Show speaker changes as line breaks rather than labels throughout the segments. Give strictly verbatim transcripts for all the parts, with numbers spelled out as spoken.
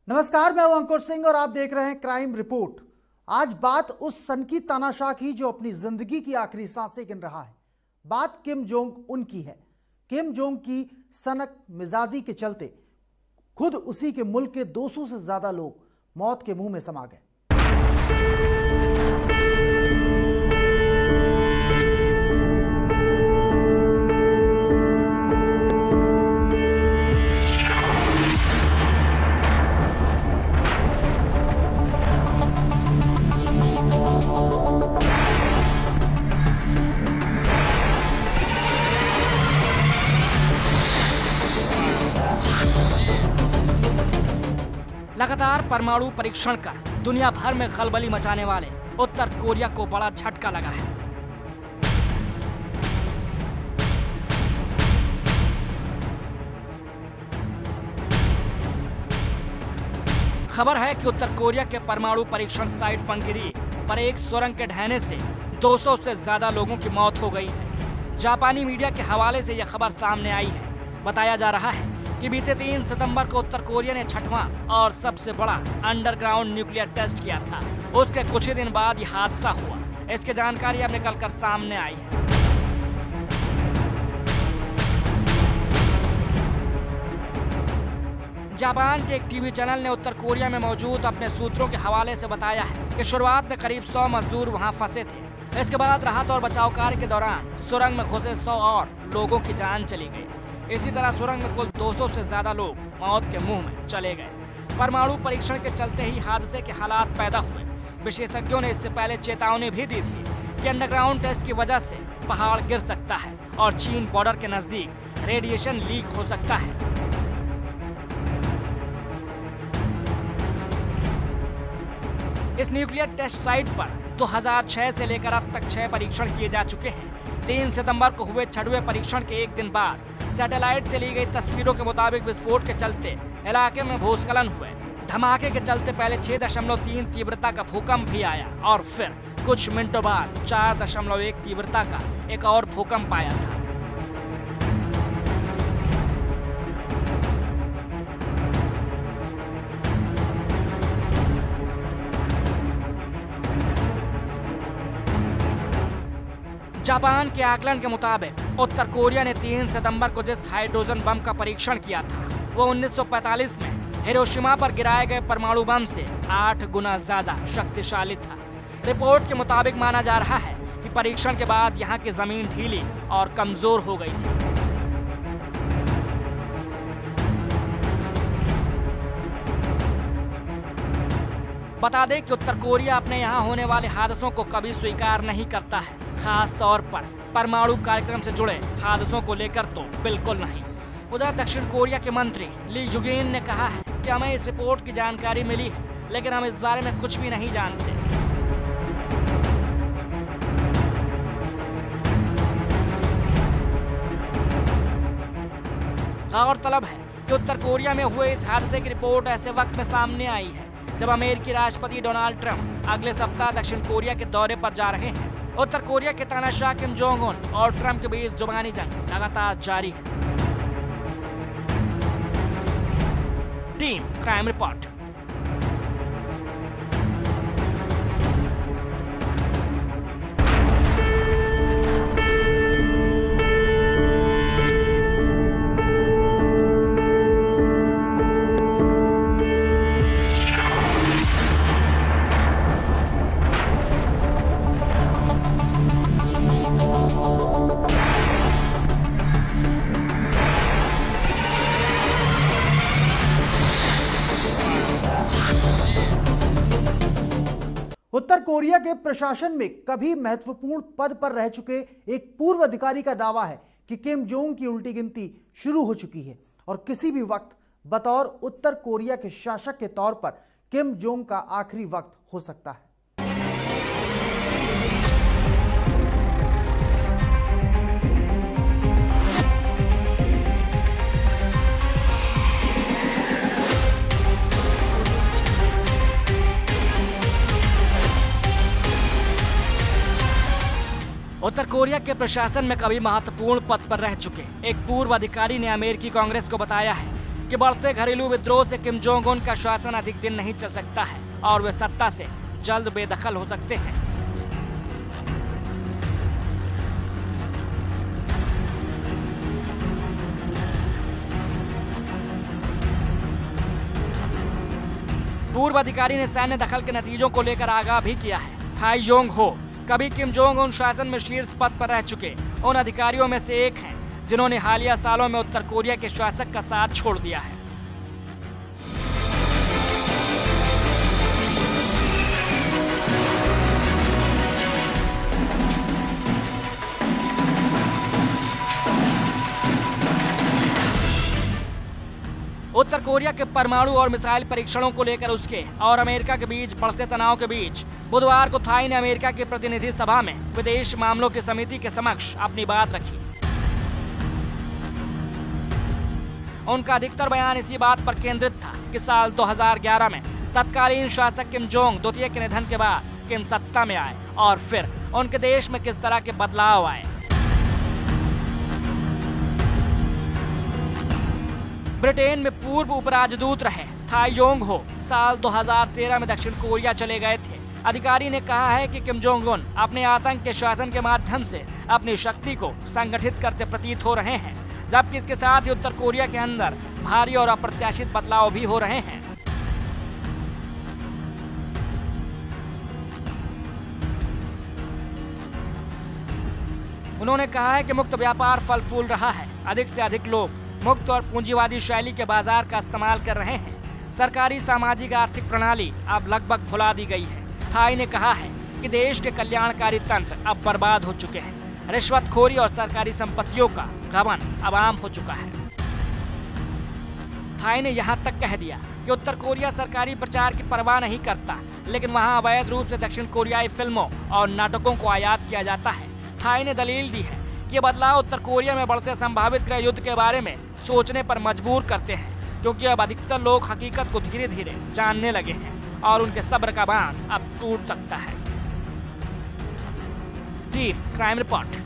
नमस्कार, मैं हूं अंकुर सिंह और आप देख रहे हैं क्राइम रिपोर्ट। आज बात उस सन की तानाशाह की जो अपनी जिंदगी की आखिरी सांसें गिन रहा है। बात किम जोंग उन की है। किम जोंग की सनक मिजाजी के चलते खुद उसी के मुल्क के दो सौ से ज्यादा लोग मौत के मुंह में समा गए।
लगातार परमाणु परीक्षण कर दुनिया भर में खलबली मचाने वाले उत्तर कोरिया को बड़ा झटका लगा है। खबर है कि उत्तर कोरिया के परमाणु परीक्षण साइट पंगिरी पर एक सुरंग के ढहने से दो सौ से ज्यादा लोगों की मौत हो गई है। जापानी मीडिया के हवाले से यह खबर सामने आई है। बताया जा रहा है कि बीते तीन सितंबर को उत्तर कोरिया ने छठवां और सबसे बड़ा अंडरग्राउंड न्यूक्लियर टेस्ट किया था। उसके कुछ ही दिन बाद यह हादसा हुआ। इसकी जानकारी अब निकलकर सामने आई है। जापान के एक टीवी चैनल ने उत्तर कोरिया में मौजूद अपने सूत्रों के हवाले से बताया है कि शुरुआत में करीब सौ मजदूर वहां फंसे थे। इसके बाद राहत और बचाव कार्य के दौरान सुरंग में घुसे सौ और लोगों की जान चली गई। इसी तरह सुरंग में कुल दो सौ से ज्यादा लोग मौत के मुंह में चले गए। परमाणु परीक्षण के चलते ही हादसे के हालात पैदा हुए। विशेषज्ञों ने इससे पहले चेतावनी भी दी थी कि अंडरग्राउंड टेस्ट की वजह से पहाड़ गिर सकता है और चीन बॉर्डर के नजदीक रेडिएशन लीक हो सकता है। इस न्यूक्लियर टेस्ट साइट पर दो हज़ार छह से लेकर अब तक छह परीक्षण किए जा चुके हैं। तीन सितंबर को हुए छठवें परीक्षण के एक दिन बाद सैटेलाइट से ली गई तस्वीरों के मुताबिक विस्फोट के चलते इलाके में भूस्खलन हुए। धमाके के चलते पहले छह दशमलव तीन तीव्रता का भूकंप भी आया और फिर कुछ मिनटों बाद चार दशमलव एक तीव्रता का एक और भूकंप आया था। जापान के आकलन के मुताबिक उत्तर कोरिया ने तीन सितंबर को जिस हाइड्रोजन बम का परीक्षण किया था वो उन्नीस सौ पैंतालीस में हिरोशिमा पर गिराए गए परमाणु बम से आठ गुना ज्यादा शक्तिशाली था। रिपोर्ट के मुताबिक माना जा रहा है कि परीक्षण के बाद यहाँ की जमीन ढीली और कमजोर हो गई थी। बता दें कि उत्तर कोरिया अपने यहाँ होने वाले हादसों को कभी स्वीकार नहीं करता है, खास तौर पर परमाणु कार्यक्रम से जुड़े हादसों को लेकर तो बिल्कुल नहीं। उधर दक्षिण कोरिया के मंत्री ली जुगिन ने कहा है कि हमें इस रिपोर्ट की जानकारी मिली है, लेकिन हम इस बारे में कुछ भी नहीं जानते। गौरतलब है कि उत्तर कोरिया में हुए इस हादसे की रिपोर्ट ऐसे वक्त में सामने आई है जब अमेरिकी राष्ट्रपति डोनाल्ड ट्रंप अगले सप्ताह दक्षिण कोरिया के दौरे पर जा रहे हैं। उत्तर कोरिया के तानाशाह किम जोंग उन और ट्रंप के बीच जुबानी जंग लगातार जारी है। Team crime report.
उत्तर कोरिया के प्रशासन में कभी महत्वपूर्ण पद पर रह चुके एक पूर्व अधिकारी का दावा है कि किम जोंग की उल्टी गिनती शुरू हो चुकी है और किसी भी वक्त बतौर उत्तर कोरिया के शासक के तौर पर किम जोंग का आखिरी वक्त हो सकता है।
उत्तर कोरिया के प्रशासन में कभी महत्वपूर्ण पद पर रह चुके एक पूर्व अधिकारी ने अमेरिकी कांग्रेस को बताया है कि बढ़ते घरेलू विद्रोह से किम जोंग उन का शासन अधिक दिन नहीं चल सकता है और वे सत्ता से जल्द बेदखल हो सकते हैं। पूर्व अधिकारी ने सैन्य दखल के नतीजों को लेकर आगाह भी किया है। थाई योंग हो कभी किम जोंग उन शासन में शीर्ष पद पर रह चुके उन अधिकारियों में से एक हैं जिन्होंने हालिया सालों में उत्तर कोरिया के शासक का साथ छोड़ दिया है। उत्तर कोरिया के परमाणु और मिसाइल परीक्षणों को लेकर उसके और अमेरिका के बीच बढ़ते तनाव के बीच बुधवार को थाई ने अमेरिका की प्रतिनिधि सभा में विदेश मामलों की समिति के समक्ष अपनी बात रखी। उनका अधिकतर बयान इसी बात पर केंद्रित था कि साल दो हज़ार ग्यारह में तत्कालीन शासक किम जोंग द्वितीय के निधन के बाद किम सत्ता में आए और फिर उनके देश में किस तरह के बदलाव आए। ब्रिटेन में पूर्व उपराजदूत रहे थाई योंग हो साल दो हज़ार तेरह में दक्षिण कोरिया चले गए थे। अधिकारी ने कहा है कि किम जोंग उन अपने आतंक के शासन के माध्यम से अपनी शक्ति को संगठित करते प्रतीत हो रहे हैं, जबकि इसके साथ ही उत्तर कोरिया के अंदर भारी और अप्रत्याशित बदलाव भी हो रहे हैं। उन्होंने कहा है कि मुक्त व्यापार फल फूल रहा है। अधिक से अधिक लोग मुक्त और पूंजीवादी शैली के बाजार का इस्तेमाल कर रहे हैं। सरकारी सामाजिक आर्थिक प्रणाली अब लगभग भुला दी गई है। थाई ने कहा है कि देश के कल्याणकारी तंत्र अब बर्बाद हो चुके हैं। रिश्वतखोरी और सरकारी संपत्तियों का गबन अब आम हो चुका है। थाई ने यहाँ तक कह दिया कि उत्तर कोरिया सरकारी प्रचार की परवाह नहीं करता, लेकिन वहाँ अवैध रूप से दक्षिण कोरियाई फिल्मों और नाटकों को आयात किया जाता है। थाई ने दलील दी है कि ये बदलाव उत्तर कोरिया में बढ़ते संभावित गृह युद्ध के बारे में सोचने पर मजबूर करते हैं, क्योंकि अब अधिकतर लोग हकीकत को धीरे धीरे जानने लगे हैं और उनके सब्र का बांध अब टूट सकता है। Team crime report.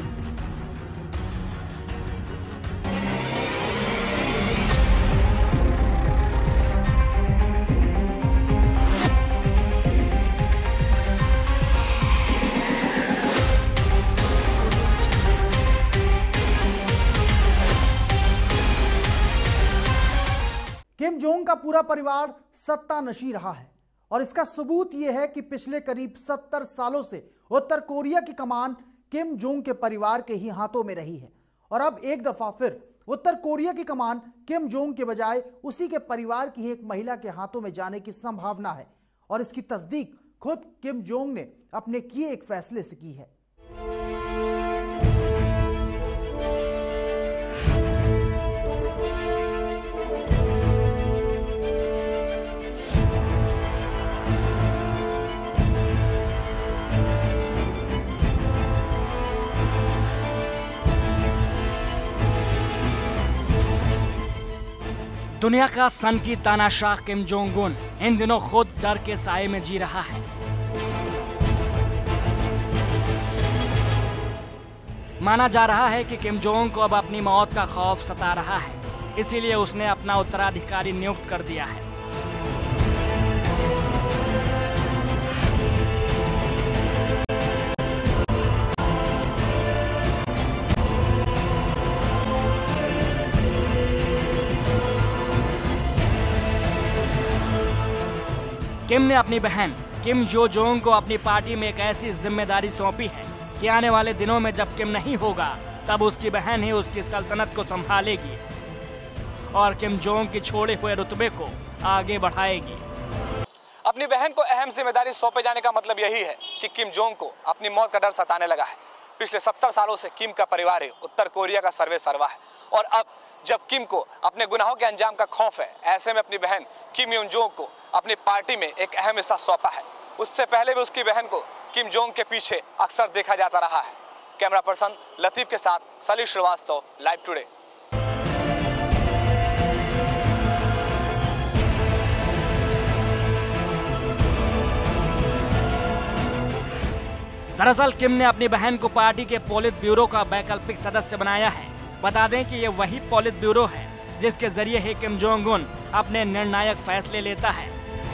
Kim Jong का पूरा परिवार सत्तानशी रहा है और इसका सबूत यह है कि पिछले करीब सत्तर सालों से उत्तर कोरिया की कमान किम जोंग के परिवार के ही हाथों में रही है और अब एक दफा फिर उत्तर कोरिया की कमान किम जोंग के बजाय उसी के परिवार की एक महिला के हाथों में जाने की संभावना है और इसकी तस्दीक खुद किम जोंग ने अपने किए एक फैसले से की है।
दुनिया का सन की तानाशाह किम जोंग उन इन दिनों खुद डर के साए में जी रहा है। माना जा रहा है कि किम जोंग को अब अपनी मौत का खौफ सता रहा है, इसीलिए उसने अपना उत्तराधिकारी नियुक्त कर दिया है। किम ने अपनी बहन किम यो जोंग को अपनी पार्टी में एक ऐसी जिम्मेदारी सौंपी है कि आने वाले दिनों में जब किम नहीं होगा तब उसकी बहन ही उसकी सल्तनत को संभालेगी और किम जोंग की छोड़े हुए रुतबे को आगे बढ़ाएगी।
अपनी बहन को अहम जिम्मेदारी सौंपे जाने का मतलब यही है कि किम जोंग को अपनी मौत का डर सताने लगा है। पिछले सत्तर सालों से किम का परिवार उत्तर कोरिया का सर्वे सर्वा है और अब जब किम को अपने गुनाहों के अंजाम का खौफ है, ऐसे में अपनी बहन किम योन जोंग को अपनी पार्टी में एक अहम हिस्सा सौंपा है। उससे पहले भी उसकी बहन को किम जोंग के पीछे अक्सर देखा जाता रहा है। कैमरा पर्सन लतीफ के साथ सलील श्रीवास्तव, लाइव टुडे।
दरअसल किम ने अपनी बहन को पार्टी के पोलित ब्यूरो का वैकल्पिक सदस्य बनाया है। बता दें कि ये वही पोलित ब्यूरो है जिसके जरिए ही किम जोंग उन अपने निर्णायक फैसले लेता है।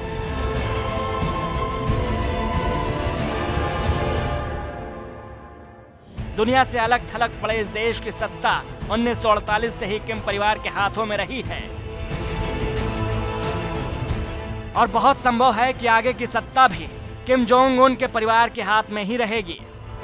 दुनिया से अलग थलग पड़े इस देश की सत्ता उन्नीस सौ अड़तालीस से ही किम परिवार के हाथों में रही है और बहुत संभव है कि आगे की सत्ता भी किम जोंग उन के परिवार के हाथ में ही रहेगी।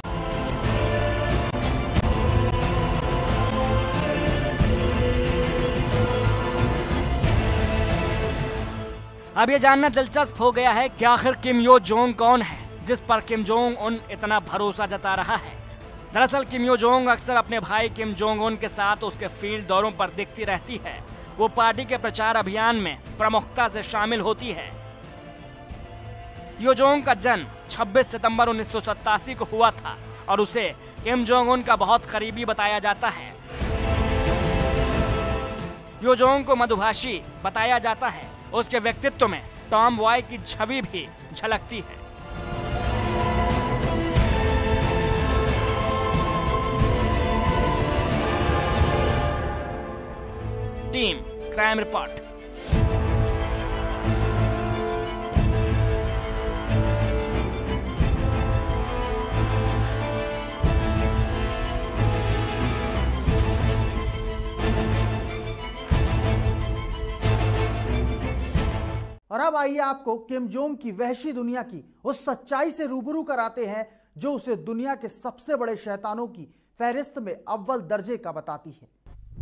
अब ये जानना दिलचस्प हो गया है कि आखिर किम यो जोंग कौन है जिस पर किम जोंग उन इतना भरोसा जता रहा है। दरअसल किम यो जोंग अक्सर अपने भाई किम जोंग उन के साथ उसके फील्ड दौरों पर दिखती रहती है। वो पार्टी के प्रचार अभियान में प्रमुखता से शामिल होती है। यो जोंग का जन्म छब्बीस सितंबर उन्नीस सौ सत्तासी को हुआ था और उसे किम जोंग उन का बहुत करीबी बताया जाता है। यो जोंग को मधुभाषी बताया जाता है। उसके व्यक्तित्व में टॉम बॉय की छवि भी झलकती है। Team crime report.
और अब आइए आपको किम जोंग की वहशी दुनिया की उस सच्चाई से रूबरू कराते हैं जो उसे दुनिया के सबसे बड़े शैतानों की फहरिस्त में अव्वल दर्जे का बताती है।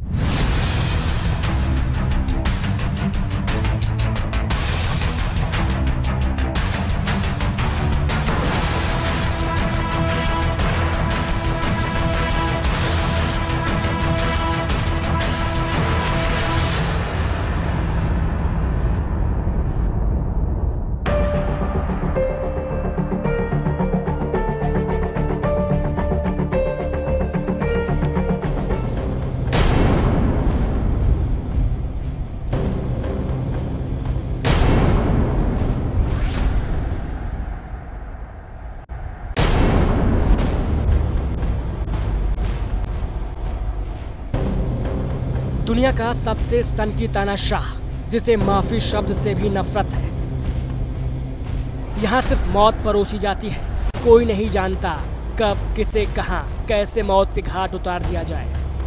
दुनिया का सबसे सनकी तानाशाह जिसे माफी शब्द से भी नफरत है। यहाँ सिर्फ मौत परोसी जाती है। कोई नहीं जानता कब किसे कहां कैसे मौत के घाट उतार दिया जाए।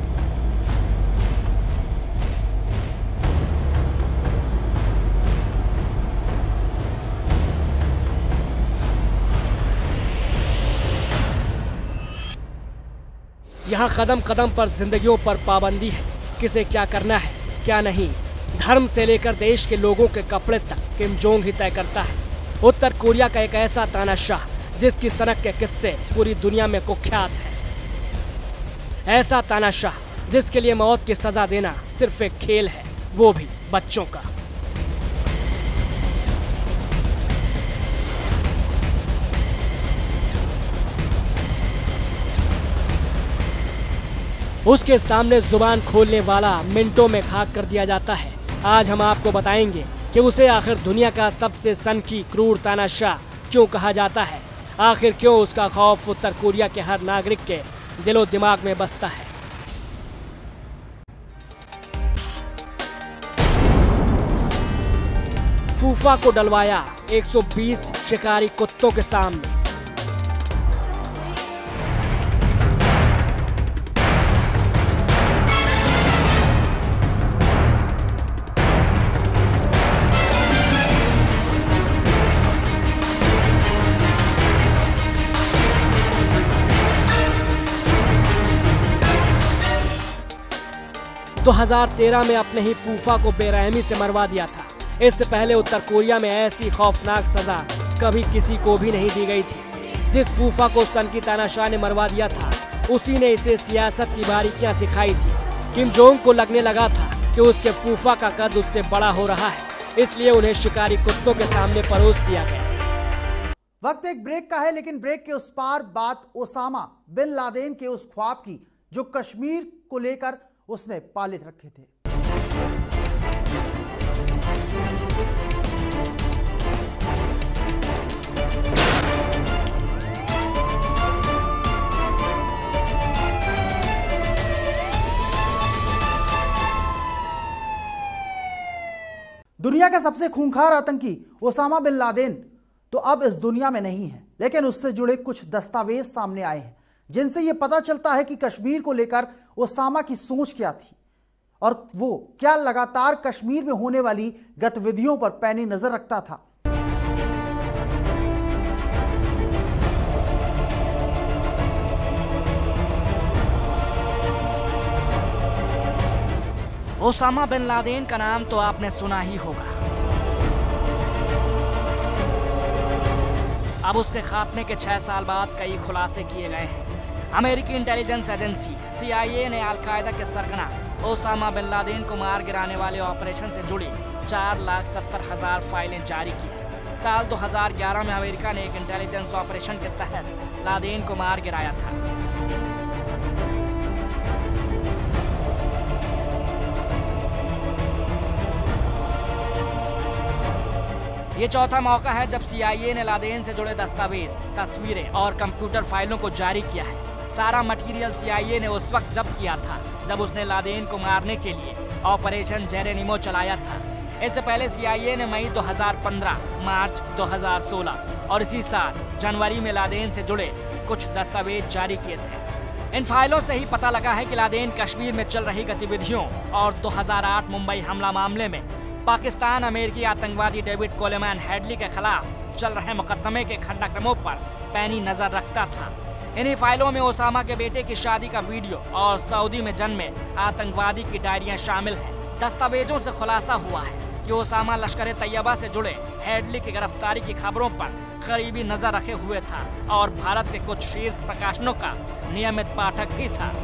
यहाँ कदम कदम पर जिंदगियों पर पाबंदी है। किसे क्या करना है क्या नहीं, धर्म से लेकर देश के लोगों के कपड़े तक किम जोंग ही तय करता है। उत्तर कोरिया का एक ऐसा तानाशाह जिसकी सनक के किस्से पूरी दुनिया में कुख्यात है। ऐसा तानाशाह जिसके लिए मौत की सजा देना सिर्फ एक खेल है, वो भी बच्चों का। उसके सामने जुबान खोलने वाला मिनटों में खाक कर दिया जाता है। आज हम आपको बताएंगे कि उसे आखिर दुनिया का सबसे सनकी क्रूर तानाशाह क्यों कहा जाता है। आखिर क्यों उसका खौफ उत्तर कोरिया के हर नागरिक के दिलो दिमाग में बसता है। फूफा को डलवाया एक सौ बीस शिकारी कुत्तों के सामने। दो हज़ार तेरह में अपने ही फूफा को बेरहमी से मरवा दिया था। इससे पहले उत्तर कोरिया में ऐसी खौफनाक सजा कभी किसी को भी नहीं दी गई थी। जिस फूफा को सनकी तानाशाह ने मरवा दिया था उसी ने इसे सियासत की बारीकियां सिखाई थी। किम जोंग को लगने लगा था कि उसके फूफा का कद उससे बड़ा हो रहा है, इसलिए उन्हें शिकारी कुत्तों के सामने परोस दिया गया।
वक्त एक ब्रेक का है, लेकिन ब्रेक के उस पार बात ओसामा बिन लादेन के उस ख्वाब की जो कश्मीर को लेकर उसने पालित रखे थे। दुनिया का सबसे खूंखार आतंकी ओसामा बिन लादेन तो अब इस दुनिया में नहीं है, लेकिन उससे जुड़े कुछ दस्तावेज सामने आए हैं जिनसे यह पता चलता है कि कश्मीर को लेकर ओसामा की सोच क्या थी और वो क्या लगातार कश्मीर में होने वाली गतिविधियों पर पैनी नजर रखता था।
ओसामा बिन लादेन का नाम तो आपने सुना ही होगा। अब उसके खात्मे के छह साल बाद कई खुलासे किए गए हैं। अमेरिकी इंटेलिजेंस एजेंसी सी आई ए ने अलकायदा के सरगना ओसामा बिन लादेन को मार गिराने वाले ऑपरेशन से जुड़ी चार लाख सत्तर हजार फाइलें जारी की। साल दो हजार ग्यारह में अमेरिका ने एक इंटेलिजेंस ऑपरेशन के तहत लादेन को मार गिराया था। ये चौथा मौका है जब सी आई ए ने लादेन से जुड़े दस्तावेज, तस्वीरें और कंप्यूटर फाइलों को जारी किया है। सारा मटेरियल सी आई ए ने उस वक्त जब्त किया था जब उसने लादेन को मारने के लिए ऑपरेशन जेरेनिमो चलाया था। इससे पहले सी आई ए ने मई दो हजार पंद्रह, मार्च दो हजार सोलह और इसी साल जनवरी में लादेन से जुड़े कुछ दस्तावेज जारी किए थे। इन फाइलों से ही पता लगा है कि लादेन कश्मीर में चल रही गतिविधियों और दो हजार आठ मुंबई हमला मामले में पाकिस्तान अमेरिकी आतंकवादी डेविड कोलेमैन हेडली के खिलाफ चल रहे मुकदमे के घटनाक्रमों पर पैनी नजर रखता था। इन्हीं फाइलों में ओसामा के बेटे की शादी का वीडियो और सऊदी में जन्मे आतंकवादी की डायरियां शामिल हैं। दस्तावेजों से खुलासा हुआ है कि ओसामा लश्कर तैयबा से जुड़े हेडली की गिरफ्तारी की खबरों पर करीबी नजर रखे हुए था और भारत के कुछ शीर्ष प्रकाशनों का नियमित पाठक भी था।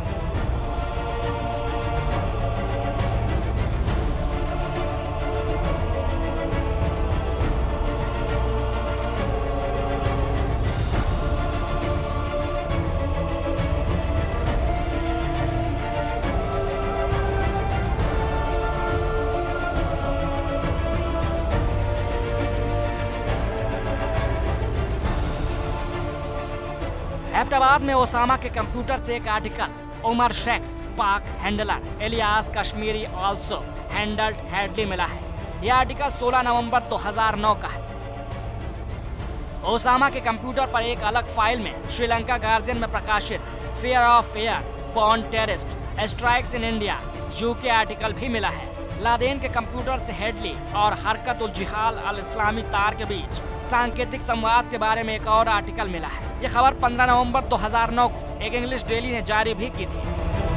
हैदराबाद में ओसामा के कंप्यूटर से एक article Umar Sheikh's Pak handler Ilyas Kashmiri also handled Headley मिला है। यह आर्टिकल सोलह नवंबर दो हजार नौ का है। ओसामा के कंप्यूटर पर एक अलग फाइल में श्रीलंका गार्जियन में प्रकाशित fear of airborne terrorist strikes in India UK article भी मिला है। लादेन के कंप्यूटर से हेडली और हरकत उल जिहाद अल इस्लामी तार के बीच सांकेतिक संवाद के बारे में एक और आर्टिकल मिला है। यह खबर पंद्रह नवंबर दो हजार नौ को एक इंग्लिश डेली ने जारी भी की थी।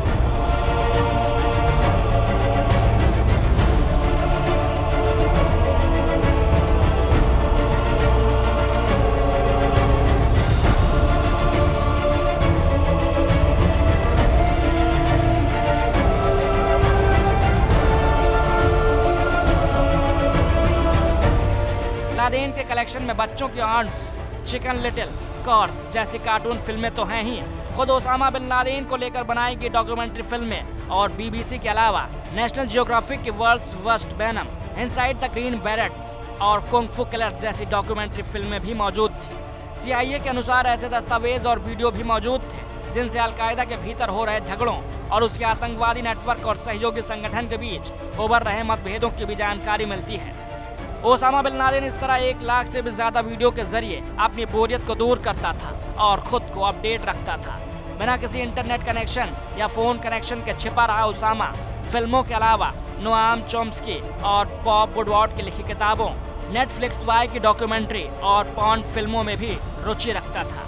लादेन के कलेक्शन में बच्चों की आंट्स, चिकन लिटिल, कॉर्स जैसी कार्टून फिल्में तो हैं ही। खुद ओसामा बिन लादेन को लेकर बनाई गई डॉक्यूमेंट्री फिल्में और बी बी सी के अलावा नेशनल जियोग्राफिक की world's worst venom, inside the green berets और कुंग फू किलर जैसी डॉक्यूमेंट्री फिल्में भी मौजूद थी। सी आई ए के अनुसार ऐसे दस्तावेज और वीडियो भी मौजूद थे जिनसे अलकायदा के भीतर हो रहे झगड़ों और उसके आतंकवादी नेटवर्क और सहयोगी संगठन के बीच उभर रहे मतभेदों की भी जानकारी मिलती है। ओसामा बिन लादेन इस तरह एक लाख से भी ज्यादा वीडियो के जरिए अपनी बोरियत को दूर करता था और खुद को अपडेट रखता था। बिना किसी इंटरनेट कनेक्शन या फोन कनेक्शन के छिपा रहा ओसामा फिल्मों के अलावा नोआम चोम्स्की और बॉब वुडवार्ड की लिखी किताबों, नेटफ्लिक्स वाई की डॉक्यूमेंट्री और पॉर्न फिल्मों में भी रुचि रखता था।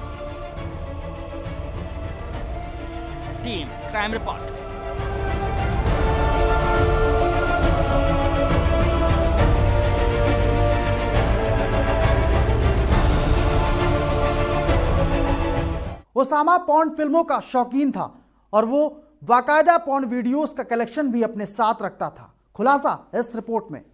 Team crime report.
ओसामा पॉर्न फिल्मों का शौकीन था और वो बाकायदा पॉर्न वीडियोस का कलेक्शन भी अपने साथ रखता था। खुलासा इस रिपोर्ट में।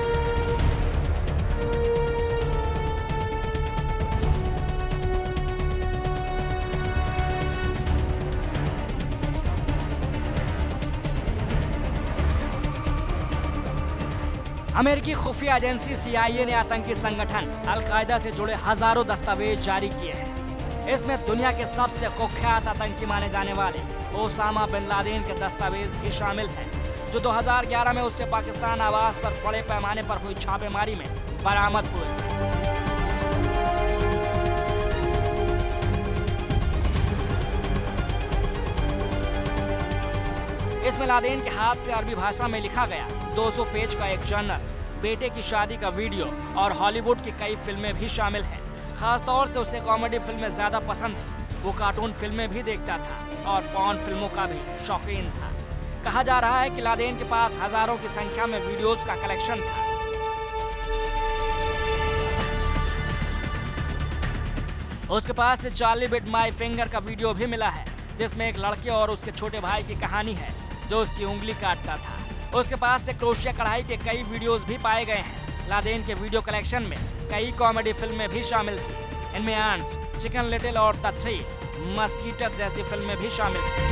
अमेरिकी खुफिया एजेंसी सी आई ए ने आतंकी संगठन अलकायदा से जुड़े हजारों दस्तावेज जारी किए हैं। इसमें दुनिया के सबसे कुख्यात आतंकी माने जाने वाले ओसामा बिन लादेन के दस्तावेज भी शामिल हैं, जो दो हज़ार ग्यारह में उसके पाकिस्तान आवास पर बड़े पैमाने पर हुई छापेमारी में बरामद हुए थे। इसमें लादेन के हाथ से अरबी भाषा में लिखा गया दो सौ पेज का एक जर्नल, बेटे की शादी का वीडियो और हॉलीवुड की कई फिल्में भी शामिल हैं। खासतौर से उसे कॉमेडी फिल्में ज्यादा पसंद थी। वो कार्टून फिल्में भी देखता था और पॉर्न फिल्मों का भी शौकीन था। कहा जा रहा है कि लादेन के पास हजारों की संख्या में वीडियोस का कलेक्शन था। उसके पास से चार्ली बिट माई फिंगर का वीडियो भी मिला है, जिसमें एक लड़के और उसके छोटे भाई की कहानी है जो उसकी उंगली काटता था। उसके पास से क्रोशिया कढ़ाई के कई वीडियोस भी पाए गए हैं। लादेन के वीडियो कलेक्शन में कई कॉमेडी फिल्में भी शामिल थी। इनमें आंट्स, चिकन लिटिल और द थ्री मस्कीटर जैसी फिल्में भी शामिल थी।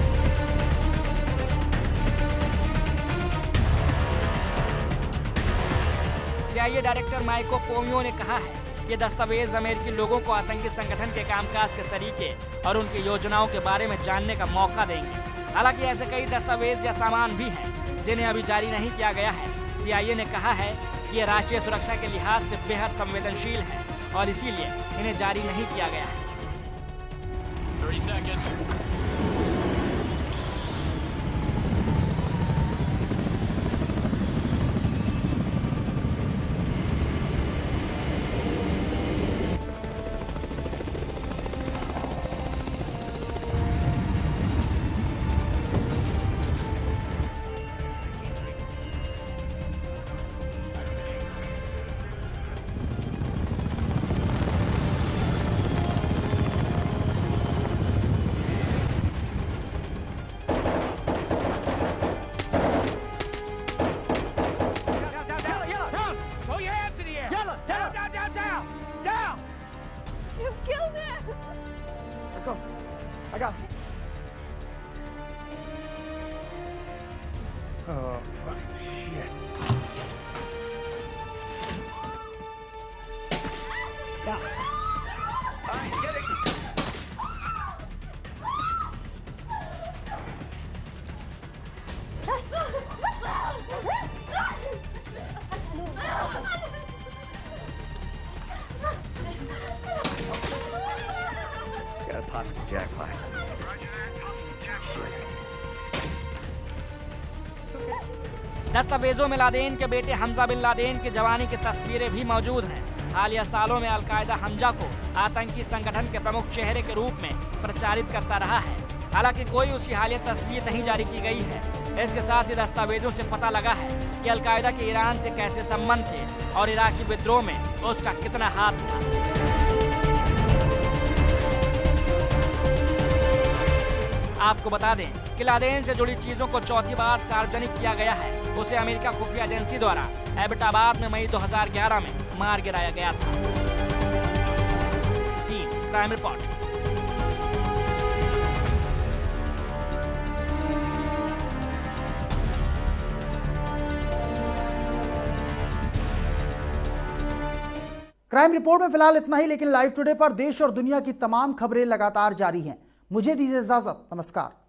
सीआईए डायरेक्टर माइको पोमियो ने कहा है ये दस्तावेज अमेरिकी लोगों को आतंकी संगठन के कामकाज के तरीके और उनकी योजनाओं के बारे में जानने का मौका देंगे। हालांकि ऐसे कई दस्तावेज या सामान भी हैं जिन्हें अभी जारी नहीं किया गया है। सीआईए ने कहा है कि ये राष्ट्रीय सुरक्षा के लिहाज से बेहद संवेदनशील है और इसीलिए इन्हें जारी नहीं किया गया है।
तीस seconds.
I got him. Oh, fucking shit. Yeah. I'm getting it. Got a possible jackpot.
दस्तावेजों में लादेन के बेटे हमजा बिन लादेन की जवानी की तस्वीरें भी मौजूद हैं। हालिया सालों में अलकायदा हमजा को आतंकी संगठन के प्रमुख चेहरे के रूप में प्रचारित करता रहा है। हालांकि कोई उसकी हालिया तस्वीर नहीं जारी की गई है। इसके साथ ही दस्तावेजों से पता लगा है कि अलकायदा के ईरान से कैसे संबंध थे और इराकी विद्रोह में उसका कितना हाथ था। आपको बता दें कि लादेन से जुड़ी चीजों को चौथी बार सार्वजनिक किया गया है। उसे अमेरिका खुफिया एजेंसी द्वारा एबटाबाद में मई दो हज़ार ग्यारह में मार गिराया गया था। Team crime report.
Crime report में फिलहाल इतना ही, लेकिन लाइव टुडे पर देश और दुनिया की तमाम खबरें लगातार जारी हैं। मुझे दीजिए इजाजत, नमस्कार।